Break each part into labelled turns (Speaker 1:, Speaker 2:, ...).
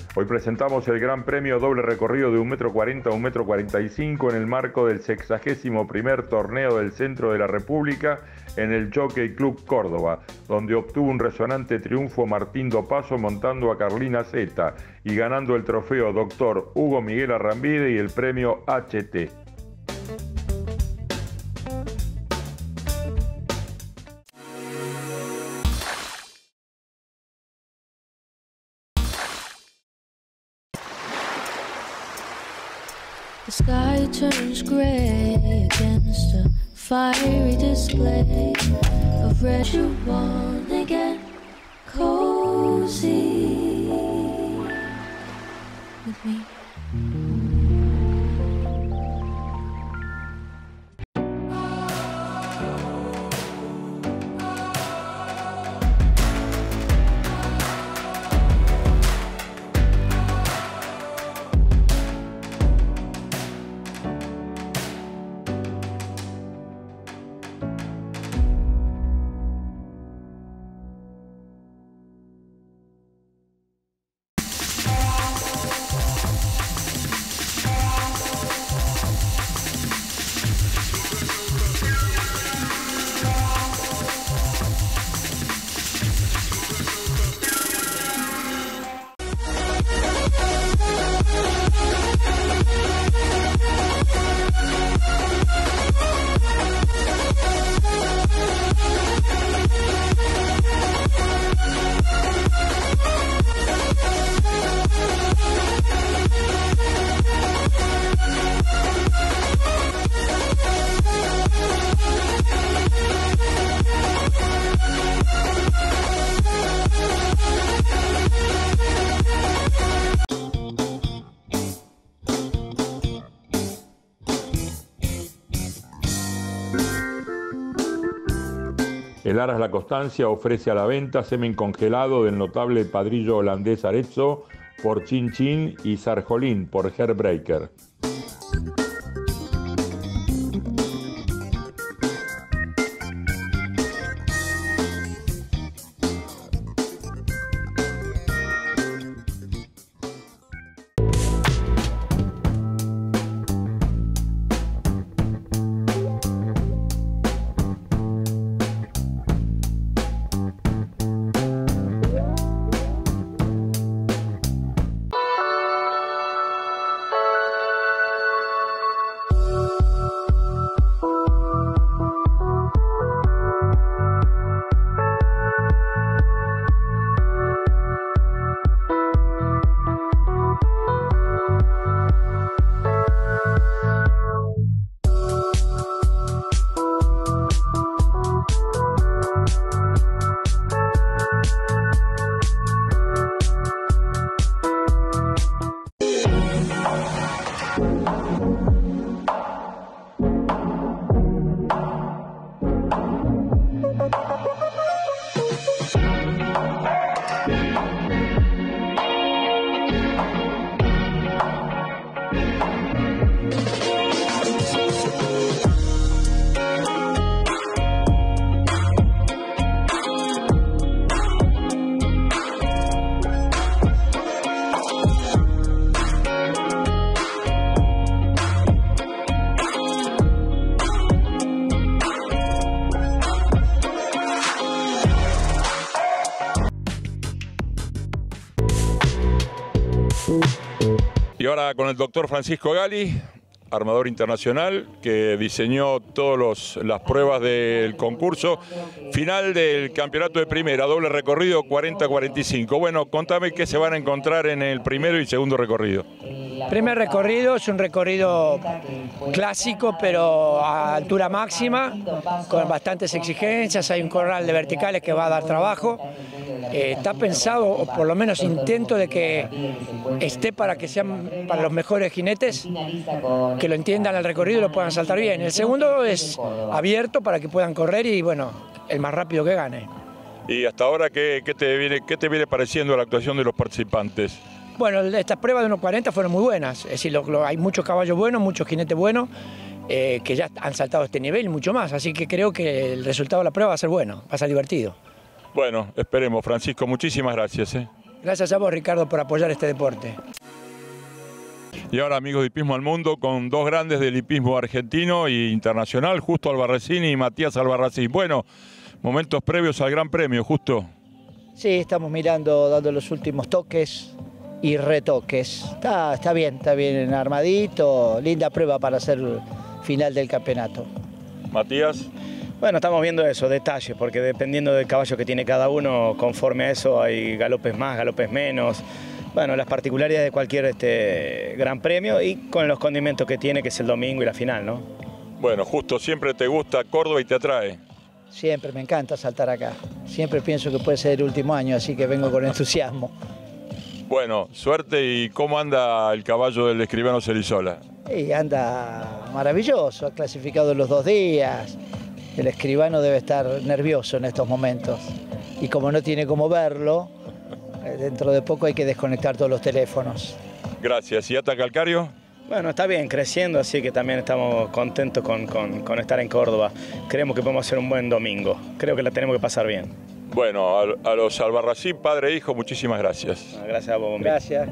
Speaker 1: Hoy presentamos el Gran Premio doble recorrido de 1,40 m a 1,45 m en el marco del 61º torneo del Centro de la República en el Jockey Club Córdoba, donde obtuvo un resonante triunfo Martín Dopazo montando a Carlina Zeta y ganando el trofeo Dr. Hugo Miguel Arrambide y el premio HT.
Speaker 2: The sky turns gray against a fiery display of red. You wanna get cozy with me?
Speaker 1: El Aras La Constancia ofrece a la venta semen congelado del notable padrillo holandés Arezzo por Chin Chin y Sarjolín por Herbreaker. Y ahora con el doctor Francisco Gali, armador internacional, que diseñó todas las pruebas del concurso final del campeonato de primera, doble recorrido 40-45. Bueno, contame qué se van a encontrar en el primero y segundo recorrido.
Speaker 3: Primer recorrido es un recorrido clásico, pero a altura máxima, con bastantes exigencias. Hay un corral de verticales que va a dar trabajo. Está pensado, o por lo menos intento de que esté para que sean para los mejores jinetes, que lo entiendan el recorrido y lo puedan saltar bien. El segundo es abierto para que puedan correr y, bueno, el más rápido que gane.
Speaker 1: ¿Y hasta ahora qué te viene pareciendo la actuación de los participantes?
Speaker 3: Bueno, estas pruebas de 1.40 fueron muy buenas, es decir, hay muchos caballos buenos, muchos jinetes buenos, que ya han saltado este nivel y mucho más, así que creo que el resultado de la prueba va a ser bueno, va a ser divertido.
Speaker 1: Bueno, esperemos. Francisco, muchísimas gracias.
Speaker 3: Gracias a vos, Ricardo, por apoyar este deporte.
Speaker 1: Y ahora, amigos de Hipismo al Mundo, con dos grandes del hipismo argentino e internacional, Justo Albarracín y Matías Albarracín. Bueno, momentos previos al Gran Premio, Justo.
Speaker 4: Sí, estamos mirando, dando los últimos toques y retoques. Está bien armadito, linda prueba para hacer el final del campeonato.
Speaker 1: Matías.
Speaker 5: Bueno, estamos viendo eso, detalles, porque dependiendo del caballo que tiene cada uno, conforme a eso hay galopes más, galopes menos. Bueno, las particularidades de cualquier Gran Premio y con los condimentos que tiene, que es el domingo y la final, ¿no?
Speaker 1: Bueno, Justo, siempre te gusta Córdoba y te atrae.
Speaker 4: Siempre me encanta saltar acá. Siempre pienso que puede ser el último año, así que vengo con entusiasmo.
Speaker 1: Bueno, suerte. ¿Y cómo anda el caballo del escribano Cerizola?
Speaker 4: Y anda maravilloso, ha clasificado los 2 días. El escribano debe estar nervioso en estos momentos. Y como no tiene cómo verlo, dentro de poco hay que desconectar todos los teléfonos.
Speaker 1: Gracias. ¿Y Ata Calcario?
Speaker 5: Bueno, está bien, creciendo, así que también estamos contentos con estar en Córdoba. Creemos que podemos hacer un buen domingo. Creo que la tenemos que pasar bien.
Speaker 1: Bueno, a los Albarracín, padre e hijo, muchísimas gracias.
Speaker 5: Gracias a vos, Bombi.
Speaker 4: Gracias.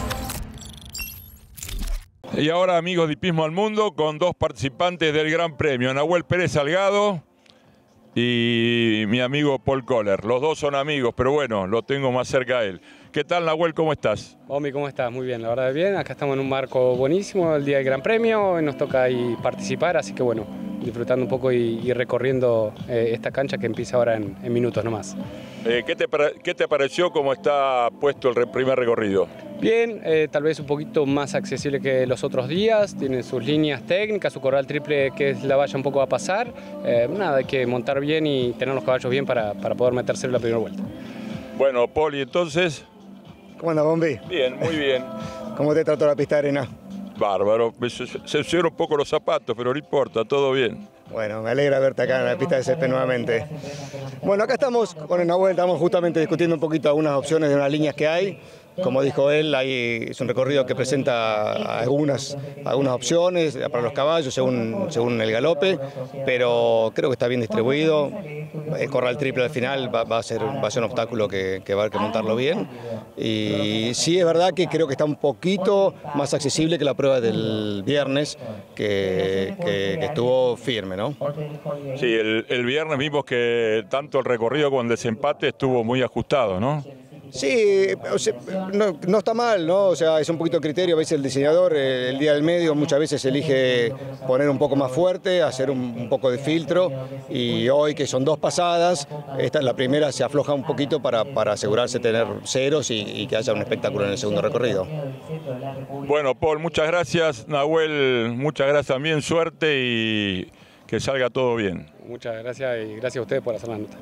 Speaker 1: Y ahora, amigos de Hipismo al Mundo, con dos participantes del Gran Premio, Nahuel Pérez Salgado y mi amigo Paul Kohler. Los dos son amigos, pero bueno, lo tengo más cerca a él. ¿Qué tal, Nahuel? ¿Cómo estás?
Speaker 6: Bombi, ¿cómo estás? Muy bien, la verdad bien. Acá estamos en un marco buenísimo, el día del Gran Premio, hoy nos toca ahí participar, así que bueno, disfrutando un poco y recorriendo esta cancha que empieza ahora en minutos nomás.
Speaker 1: ¿Qué te pareció cómo está puesto el primer recorrido?
Speaker 6: Bien, tal vez un poquito más accesible que los otros días, tiene sus líneas técnicas, su corral triple que la valla un poco a pasar. Nada, hay que montar bien y tener los caballos bien para poder meterse en la primera vuelta.
Speaker 1: Bueno, Paul, ¿y entonces?
Speaker 7: ¿Cómo anda, Bombi?
Speaker 1: Bien, muy bien.
Speaker 7: ¿Cómo te trató la pista de arena?
Speaker 1: Bárbaro, se hicieron un poco los zapatos, pero no importa, todo bien.
Speaker 7: Bueno, me alegra verte acá en la pista de césped nuevamente. Bueno, acá estamos con el Nahuel, estamos justamente discutiendo un poquito algunas opciones de unas líneas que hay. Como dijo él, es un recorrido que presenta algunas opciones para los caballos según el galope, pero creo que está bien distribuido. El corral triple al final va a ser un obstáculo que va a haber que montarlo bien. Y sí es verdad que creo que está un poquito más accesible que la prueba del viernes, que estuvo firme, ¿no?
Speaker 1: Sí, el viernes vimos que tanto el recorrido como el desempate estuvo muy ajustado, ¿no?
Speaker 7: Sí, o sea, no está mal, ¿no? O sea, es un poquito de criterio. A veces el diseñador, el día del medio, muchas veces elige poner un poco más fuerte, hacer un poco de filtro. Y hoy, que son 2 pasadas, la primera se afloja un poquito para asegurarse de tener ceros y que haya un espectáculo en el segundo recorrido.
Speaker 1: Bueno, Paul, muchas gracias. Nahuel, muchas gracias también. Suerte y que salga todo bien.
Speaker 6: Muchas gracias y gracias a ustedes por hacer la nota.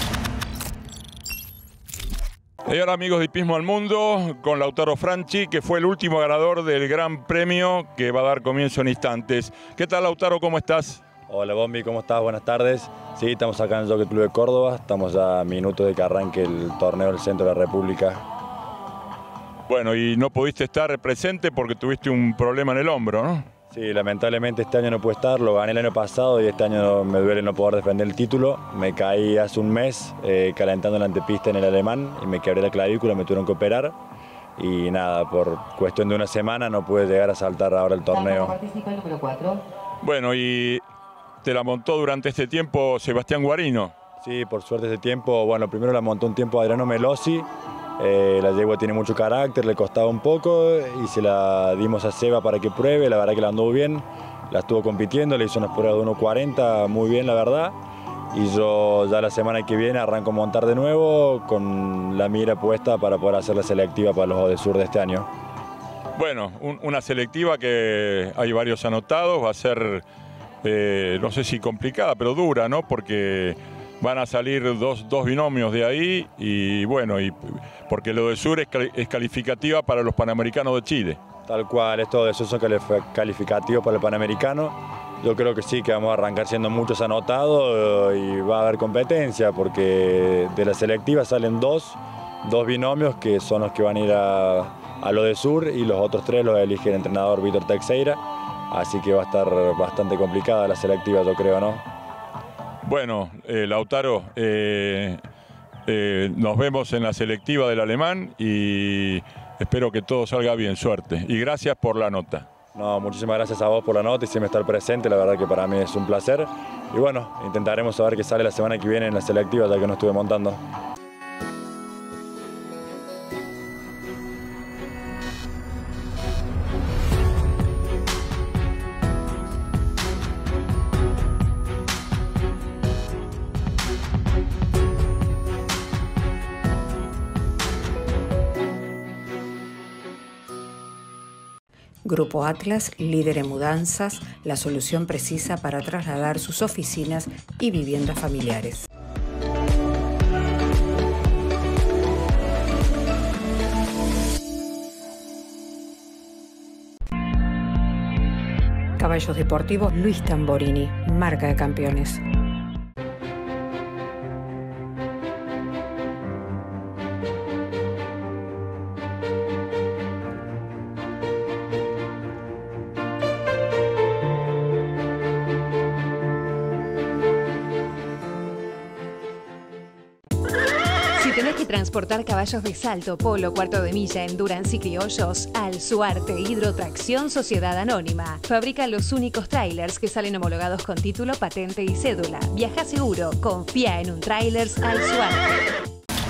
Speaker 1: Y ahora, amigos de Hipismo al Mundo, con Lautaro Franchi, que fue el último ganador del Gran Premio que va a dar comienzo en instantes. ¿Qué tal, Lautaro? ¿Cómo estás?
Speaker 8: Hola, Bombi, ¿cómo estás? Buenas tardes. Sí, estamos acá en el Jockey Club de Córdoba. Estamos ya a minutos de que arranque el torneo del Centro de la República.
Speaker 1: Bueno, y no pudiste estar presente porque tuviste un problema en el hombro, ¿no?
Speaker 8: Sí, lamentablemente este año no pude estar, lo gané el año pasado y este año me duele no poder defender el título. Me caí hace un mes calentando la antepista en el Alemán y me quebré la clavícula, me tuvieron que operar. Y nada, por cuestión de una semana no pude llegar a saltar ahora el torneo.
Speaker 1: Bueno, y te la montó durante este tiempo Sebastián Guarino.
Speaker 8: Sí, por suerte este tiempo, bueno, primero la montó un tiempo Adriano Melosi. La yegua tiene mucho carácter, le costaba un poco y se la dimos a Seba para que pruebe, la verdad que la anduvo bien, la estuvo compitiendo, le hizo unas pruebas de 1.40, muy bien la verdad, y yo ya la semana que viene arranco a montar de nuevo con la mira puesta para poder hacer la selectiva para los ODESUR de este año.
Speaker 1: Bueno, una selectiva que hay varios anotados, va a ser, no sé si complicada, pero dura, ¿no? Porque van a salir dos binomios de ahí y bueno, porque lo de Sur es calificativa para los Panamericanos de Chile.
Speaker 8: Tal cual, esto de Sur son calificativos para el Panamericano. Yo creo que sí, que vamos a arrancar siendo muchos anotados y va a haber competencia porque de la selectiva salen dos binomios que son los que van a ir a lo de Sur y los otros 3 los elige el entrenador Víctor Teixeira. Así que va a estar bastante complicada la selectiva, yo creo, ¿no?
Speaker 1: Bueno, Lautaro, nos vemos en la selectiva del alemán y espero que todo salga bien, suerte. Y gracias por la nota.
Speaker 8: No, muchísimas gracias a vos por la nota y siempre estar presente, la verdad que para mí es un placer. Y bueno, intentaremos saber qué sale la semana que viene en la selectiva, ya que no estuve montando.
Speaker 9: Grupo Atlas, líder en mudanzas, la solución precisa para trasladar sus oficinas y viviendas familiares. Caballos deportivos Luis Tamborini, marca de campeones.
Speaker 10: Transportar caballos de salto, polo, cuarto de milla, endurance y criollos, Alsuarte Hidrotracción Sociedad Anónima. Fabrica los únicos trailers que salen homologados con título, patente y cédula. Viaja seguro, confía en un Trailers Alsuarte.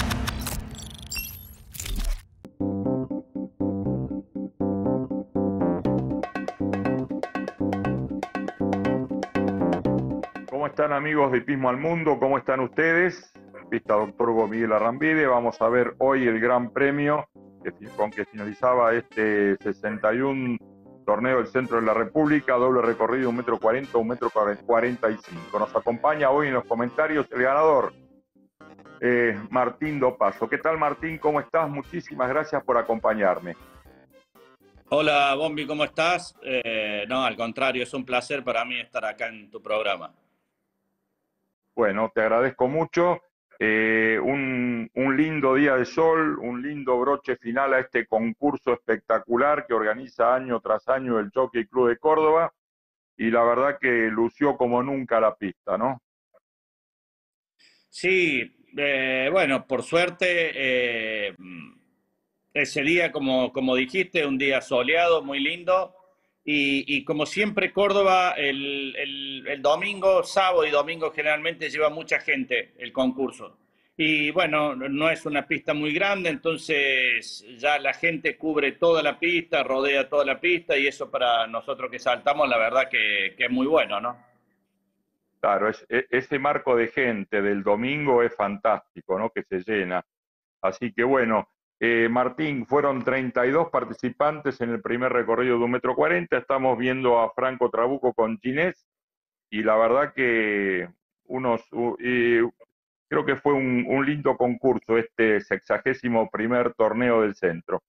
Speaker 1: ¿Cómo están, amigos de Hipismo al Mundo? ¿Cómo están ustedes? Pista Doctor Hugo Miguel Arrambide. Vamos a ver hoy el Gran Premio con que finalizaba este 61 torneo del centro de la República, doble recorrido 1,40 m, 1,45 m. Nos acompaña hoy en los comentarios el ganador, Martín Dopazo. ¿Qué tal, Martín? ¿Cómo estás? Muchísimas gracias por acompañarme.
Speaker 11: Hola, Bombi, ¿cómo estás? No, al contrario, es un placer para mí estar acá en tu programa.
Speaker 1: Bueno, te agradezco mucho. Un lindo día de sol, un lindo broche final a este concurso espectacular que organiza año tras año el Jockey Club de Córdoba, y la verdad que lució como nunca la pista, ¿no?
Speaker 11: Sí, bueno, por suerte, ese día, como dijiste, un día soleado, muy lindo, y como siempre Córdoba, el domingo, sábado y domingo generalmente lleva mucha gente el concurso. Y bueno, no es una pista muy grande, entonces ya la gente cubre toda la pista, rodea toda la pista, y eso para nosotros que saltamos, la verdad que es muy bueno, ¿no?
Speaker 1: Claro, ese marco de gente del domingo es fantástico, ¿no? Que se llena. Así que bueno, Martín, fueron 32 participantes en el primer recorrido de 1,40 m. Estamos viendo a Franco Trabuco con Ginés, y la verdad que creo que fue un lindo concurso este 61º torneo del centro.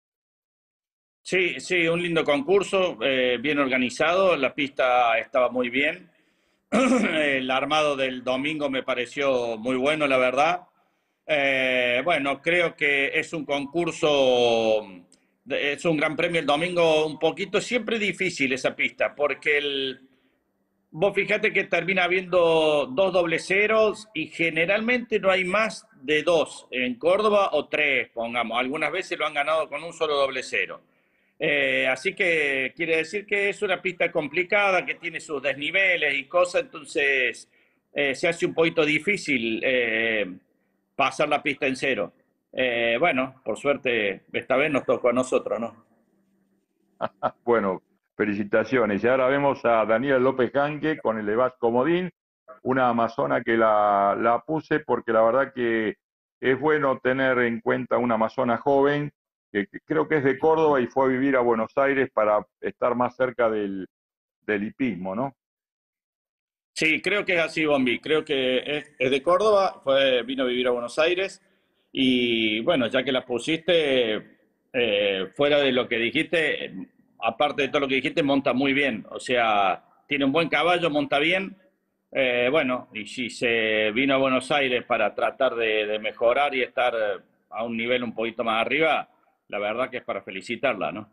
Speaker 11: Sí, sí, un lindo concurso, bien organizado, la pista estaba muy bien. El armado del domingo me pareció muy bueno, la verdad. Bueno, creo que es un concurso, es un gran premio el domingo un poquito, siempre difícil esa pista, porque vos fíjate que termina habiendo 2 doble ceros y generalmente no hay más de 2 en Córdoba, o 3, pongamos. Algunas veces lo han ganado con un solo doble cero. Así que quiere decir que es una pista complicada, que tiene sus desniveles y cosas, entonces se hace un poquito difícil pasar la pista en cero. Bueno, por suerte esta vez nos tocó a nosotros, ¿no?
Speaker 1: Bueno, felicitaciones. Y ahora vemos a Daniela López Janque con el Evas Comodín, una amazona que la puse porque la verdad que es bueno tener en cuenta una amazona joven, que creo que es de Córdoba y fue a vivir a Buenos Aires para estar más cerca del hipismo, ¿no?
Speaker 11: Sí, creo que es así, Bombi. Creo que es de Córdoba, vino a vivir a Buenos Aires, y bueno, ya que la pusiste, fuera de lo que dijiste, aparte de todo lo que dijiste, monta muy bien. O sea, tiene un buen caballo, monta bien. Bueno, y si se vino a Buenos Aires para tratar de mejorar y estar a un nivel un poquito más arriba, la verdad que es para felicitarla, ¿no?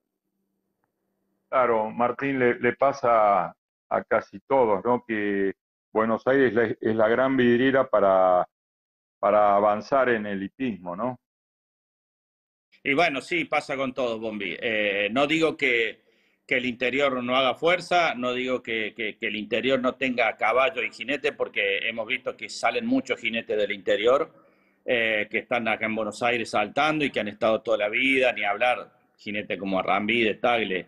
Speaker 1: Claro, Martín, le pasa a casi todos, ¿no? Que Buenos Aires es la gran vidriera para para avanzar en el hipismo, ¿no?
Speaker 11: Y bueno, sí, pasa con todo, Bombi. No digo que el interior no haga fuerza, no digo que el interior no tenga caballo y jinete, porque hemos visto que salen muchos jinetes del interior, que están acá en Buenos Aires saltando y que han estado toda la vida, ni hablar, jinete como Arrambide, Tagle,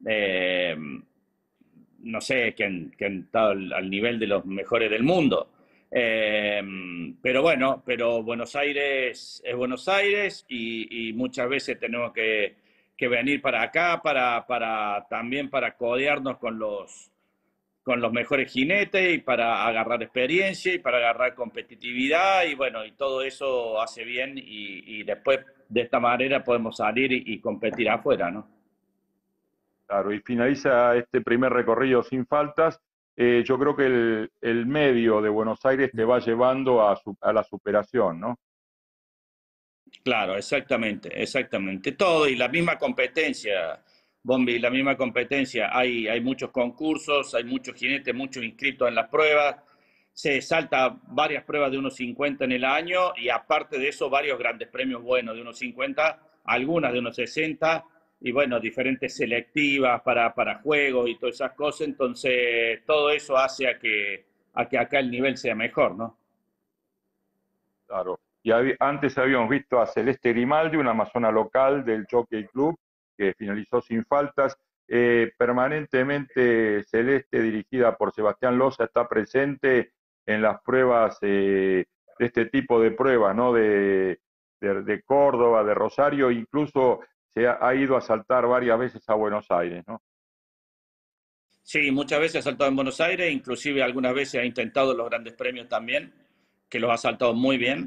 Speaker 11: no sé, que han estado al nivel de los mejores del mundo. Pero bueno, pero Buenos Aires es Buenos Aires y muchas veces tenemos que venir para acá también para codearnos con los mejores jinetes y para agarrar experiencia y para agarrar competitividad y bueno, y todo eso hace bien y después de esta manera podemos salir y competir afuera, ¿no?
Speaker 1: Claro, y finaliza este primer recorrido sin faltas. Yo creo que el medio de Buenos Aires te va llevando a la superación, ¿no?
Speaker 11: Claro, exactamente, exactamente. Todo y la misma competencia, Bombi, la misma competencia. Hay muchos concursos, hay muchos jinetes, muchos inscritos en las pruebas. Se salta varias pruebas de 1.50 en el año y aparte de eso varios grandes premios buenos de 1.50, algunas de 1.60 y bueno, diferentes selectivas para juegos y todas esas cosas. Entonces, todo eso hace a que acá el nivel sea mejor, ¿no?
Speaker 1: Claro. Y antes habíamos visto a Celeste Grimaldi, una amazona local del Jockey Club, que finalizó sin faltas. Permanentemente Celeste, dirigida por Sebastián Loza, está presente en las pruebas de este tipo de pruebas, ¿no? De Córdoba, de Rosario, incluso ha ido a saltar varias veces a Buenos Aires, ¿no?
Speaker 11: Sí, muchas veces ha saltado en Buenos Aires, inclusive algunas veces ha intentado los grandes premios también, que los ha saltado muy bien.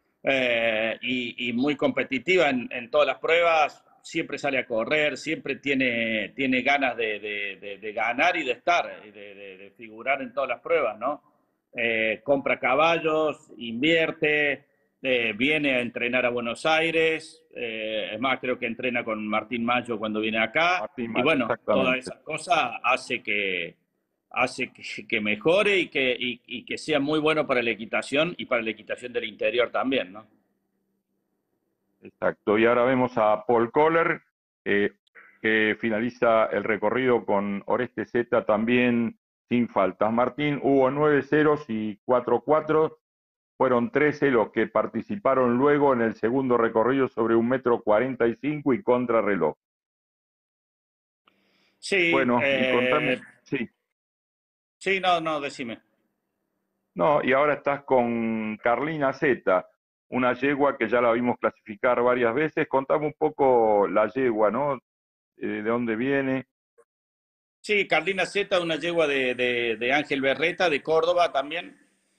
Speaker 11: Y muy competitiva en todas las pruebas, siempre sale a correr, siempre tiene ganas de ganar y de estar, de figurar en todas las pruebas, ¿no? Compra caballos, invierte, viene a entrenar a Buenos Aires, es más, creo que entrena con Martín Mayo cuando viene acá,
Speaker 1: Martín
Speaker 11: y
Speaker 1: Mayo,
Speaker 11: bueno, todas
Speaker 1: exactamente.
Speaker 11: esas cosas hace que mejore y que sea muy bueno para la equitación y para la equitación del interior también, ¿no?
Speaker 1: Exacto. Y ahora vemos a Paul Kohler, que finaliza el recorrido con Oreste Z también sin faltas. Martín, hubo 9 ceros y 4 cuatros. Fueron 13 los que participaron luego en el segundo recorrido sobre 1,45 m y contrarreloj.
Speaker 11: Sí,
Speaker 1: Bueno, y contame, sí.
Speaker 11: Sí, no, decime.
Speaker 1: No, y ahora estás con Carlina Z, una yegua que ya la vimos clasificar varias veces. Contame un poco la yegua, ¿no? ¿De dónde viene?
Speaker 11: Sí, Carlina Z, una yegua de Ángel Berreta, de Córdoba también.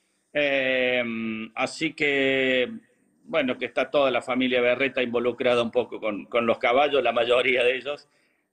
Speaker 11: Así que, bueno, que está toda la familia Berreta involucrada un poco con los caballos, la mayoría de ellos.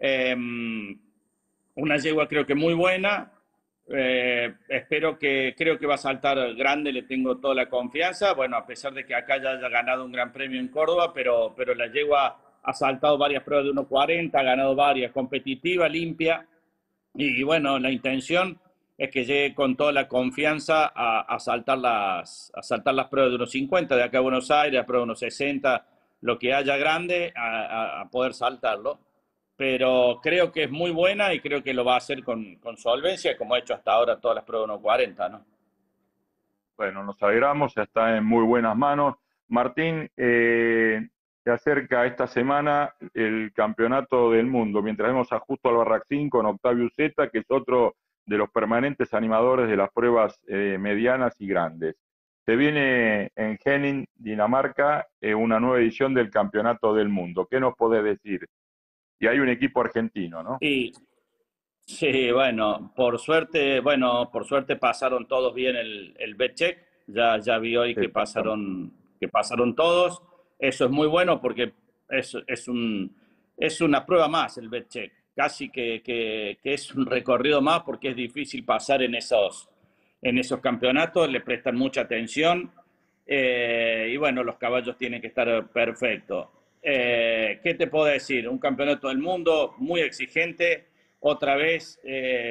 Speaker 11: Una yegua creo que muy buena. Creo que va a saltar grande, le tengo toda la confianza. Bueno, a pesar de que acá ya haya ganado un gran premio en Córdoba, pero la yegua ha saltado varias pruebas de 1.40, ha ganado varias, competitiva, limpia. Y bueno, la intención es que llegue con toda la confianza a saltar las pruebas de 1.50 de acá a Buenos Aires, a pruebas de 1.60, lo que haya grande, a poder saltarlo. Pero creo que es muy buena y creo que lo va a hacer con solvencia, como ha hecho hasta ahora todas las pruebas de 1.40, ¿no?
Speaker 1: Bueno, nos alegramos, ya está en muy buenas manos. Martín, se acerca esta semana el campeonato del mundo, mientras vemos a Justo Albarracín con Octavio Zeta, que es otro de los permanentes animadores de las pruebas medianas y grandes. Se viene en Henning, Dinamarca, una nueva edición del campeonato del mundo. ¿Qué nos podés decir? Y hay un equipo argentino, ¿no?
Speaker 11: Y sí, bueno, por suerte pasaron todos bien el bet-check. Ya vi hoy que pasaron todos. Eso es muy bueno porque es una prueba más el bet-check. Casi que es un recorrido más porque es difícil pasar en esos campeonatos. Le prestan mucha atención. Y bueno, los caballos tienen que estar perfectos. ¿Qué te puedo decir? Un campeonato del mundo muy exigente. Otra vez,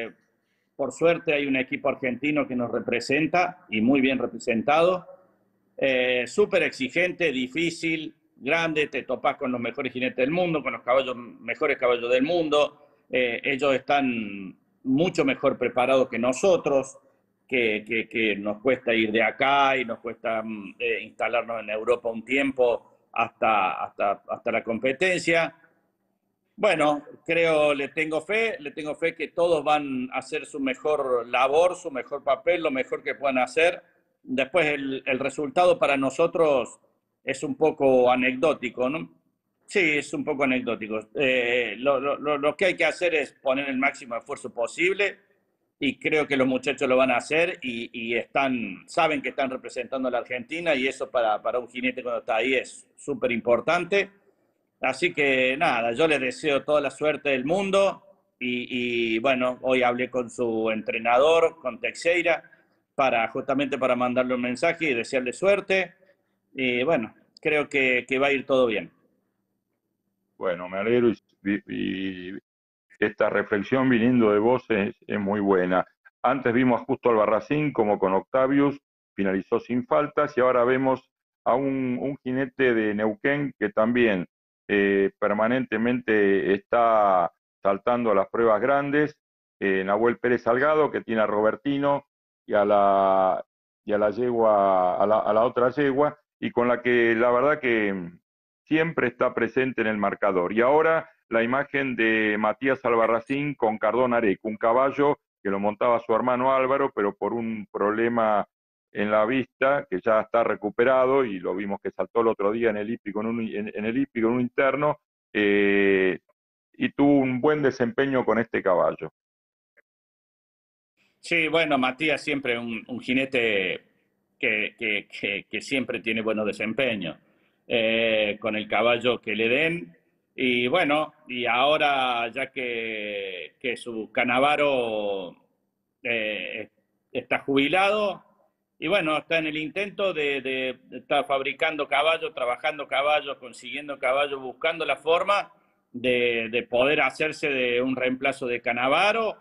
Speaker 11: por suerte, hay un equipo argentino que nos representa y muy bien representado. súper exigente, difícil, grande, te topás con los mejores jinetes del mundo, con los mejores caballos del mundo. Ellos están mucho mejor preparados que nosotros, que nos cuesta ir de acá y nos cuesta instalarnos en Europa un tiempo hasta la competencia. Bueno, le tengo fe que todos van a hacer su mejor labor, su mejor papel, lo mejor que puedan hacer. Después el resultado para nosotros es un poco anecdótico, ¿no? Sí, es un poco anecdótico. Lo que hay que hacer es poner el máximo esfuerzo posible y creo que los muchachos lo van a hacer y saben que están representando a la Argentina y eso para un jinete cuando está ahí es súper importante. Así que nada, yo les deseo toda la suerte del mundo y bueno, hoy hablé con su entrenador, con Teixeira, justamente para mandarle un mensaje y desearle suerte. Y bueno, creo que va a ir todo bien.
Speaker 1: Bueno, me alegro y esta reflexión viniendo de vos es muy buena. Antes vimos a Justo Albarracín como con Octavius, finalizó sin faltas y ahora vemos a un jinete de Neuquén que también permanentemente está saltando a las pruebas grandes, Nahuel Pérez Salgado, que tiene a Robertino y a la yegua, a la otra yegua, y con la que la verdad que siempre está presente en el marcador. Y ahora la imagen de Matías Albarracín con Cardona Areco, un caballo que lo montaba su hermano Álvaro, pero por un problema en la vista, que ya está recuperado, y lo vimos que saltó el otro día en el hípico, en el hípico, en un interno, y tuvo un buen desempeño con este caballo.
Speaker 11: Sí, bueno, Matías siempre un jinete que siempre tiene buenos desempeños, con el caballo que le den. Y bueno, y ahora ya que su Canavaro está jubilado, y bueno, está en el intento de estar fabricando caballos, trabajando caballos, consiguiendo caballos, buscando la forma de poder hacerse de un reemplazo de Canavaro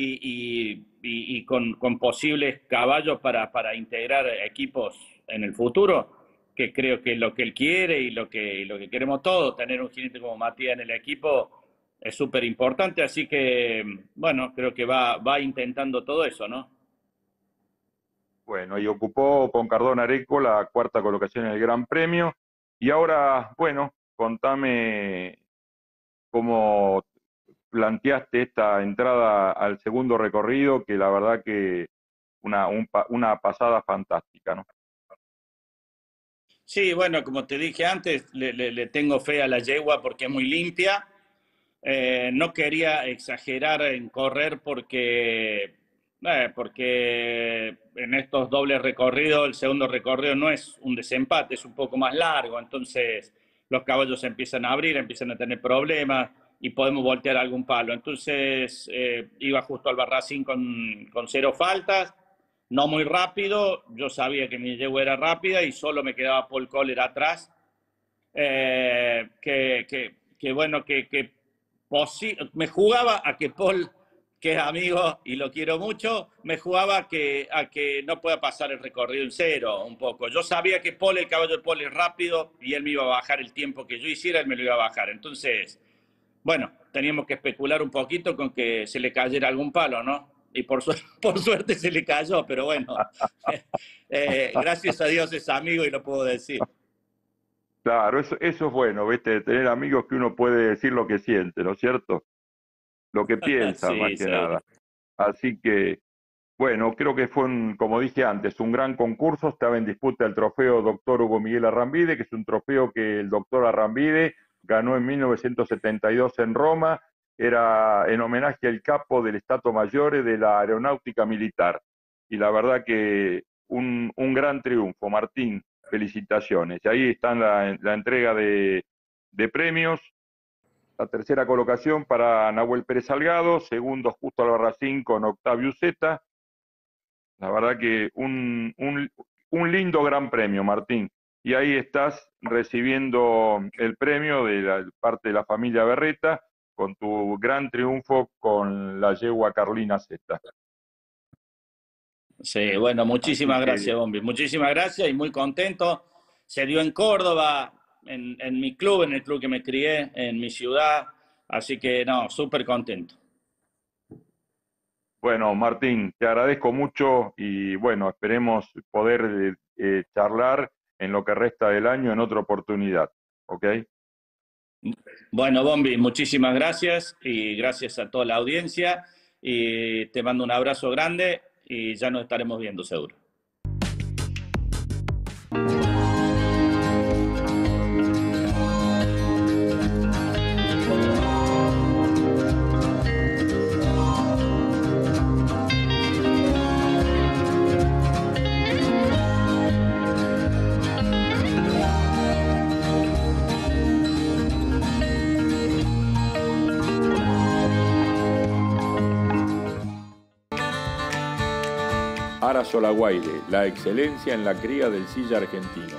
Speaker 11: y con posibles caballos para integrar equipos en el futuro, que creo que es lo que él quiere y lo que queremos todos, tener un jinete como Matías en el equipo es súper importante, así que bueno, creo que va intentando todo eso, ¿no?
Speaker 1: Bueno, y ocupó con Cardona Areco la cuarta colocación en el Gran Premio. Y ahora, bueno, contame cómo planteaste esta entrada al segundo recorrido, que la verdad que una pasada fantástica, ¿no?
Speaker 11: Sí, bueno, como te dije antes, le tengo fe a la yegua porque es muy limpia. No quería exagerar en correr porque en estos dobles recorridos, el segundo recorrido no es un desempate, es un poco más largo, entonces los caballos se empiezan a abrir, empiezan a tener problemas y podemos voltear algún palo. Entonces iba Justo Albarracín con 0 faltas, no muy rápido, yo sabía que mi yegua era rápida y solo me quedaba Paul Kohler atrás, bueno, me jugaba a que Paul, que es amigo y lo quiero mucho, me jugaba a que no pueda pasar el recorrido en 0 un poco. Yo sabía que el caballo de Paul es rápido y él me iba a bajar el tiempo que yo hiciera, él me lo iba a bajar. Entonces, bueno, teníamos que especular un poquito con que se le cayera algún palo, ¿no? Y por suerte se le cayó, pero bueno, gracias a Dios es amigo y lo puedo decir.
Speaker 1: Claro, eso es bueno, ¿viste? De tener amigos que uno puede decir lo que siente, ¿no es cierto? Lo que piensa,
Speaker 11: Sí,
Speaker 1: más que
Speaker 11: seguro.
Speaker 1: nada. Así que, bueno, creo que fue, como dije antes, un gran concurso. Estaba en disputa el trofeo Doctor Hugo Miguel Arrambide, que es un trofeo que el doctor Arrambide ganó en 1972 en Roma. Era en homenaje al capo del Stato Maggiore de la Aeronáutica Militar. Y la verdad que un gran triunfo, Martín. Felicitaciones. Y ahí está la entrega de premios. La tercera colocación para Nahuel Pérez Salgado, segundo Justo Albarracín con Octavio Zeta. La verdad que un lindo gran premio, Martín. Y ahí estás recibiendo el premio de parte de la familia Berreta con tu gran triunfo con la yegua Carlina Zeta.
Speaker 11: Sí, bueno, muchísimas gracias, Bombi. Muchísimas gracias y muy contento. Se dio en Córdoba, en mi club, en el club que me crié, en mi ciudad. Así que, no, súper contento.
Speaker 1: Bueno, Martín, te agradezco mucho y bueno, esperemos poder charlar en lo que resta del año en otra oportunidad, ¿ok?
Speaker 11: Bueno, Bombi, muchísimas gracias y gracias a toda la audiencia y te mando un abrazo grande y ya nos estaremos viendo seguro.
Speaker 1: Ara Solaguaire, la excelencia en la cría del silla argentino.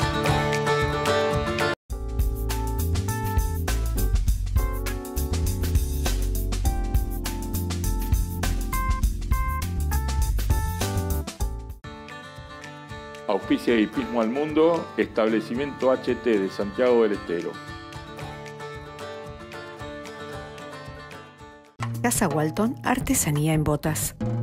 Speaker 1: Auspicia Hipismo al Mundo, establecimiento HT de Santiago del Estero.
Speaker 9: Casa Walton, artesanía en botas.